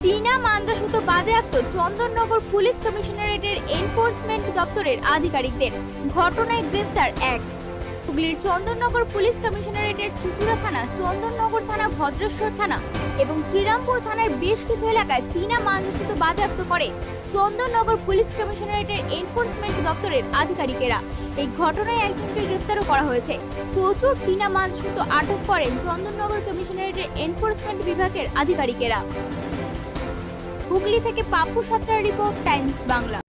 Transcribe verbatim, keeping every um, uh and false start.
চীনা মাঞ্জাসুতো বাজেয়াপ্ত Chandannagar police কমিশনারেটের enforcement দপ্তরের আধিকারিকদের। ঘটনায় গ্রেপ্তার এক। হুগলির চন্দননগর পুলিশ কমিশনারেটের চুচুড়া থানা, চন্দননগর থানা, ভদ্রেশ্বর থানা এবং শ্রীরামপুর থানার বেশ কিছু এলাকায় চীনা মাঞ্জাসুতো বাজেয়াপ্ত করে চন্দননগর পুলিশ কমিশনারেটের এনফোর্সমেন্ট দপ্তরের আধিকারিকেরা। এই ঘটনায় একজনকে গ্রেপ্তারও করা হয়েছে। প্রচুর চীনা মাঞ্জাসুতো আটক করেন চন্দননগর কমিশনারেটের এনফোর্সমেন্ট বিভাগের আধিকারিকেরা। হুগলি থেকে পাপ্পু সাঁতরার রিপোর্ট, টাইমস বাংলা।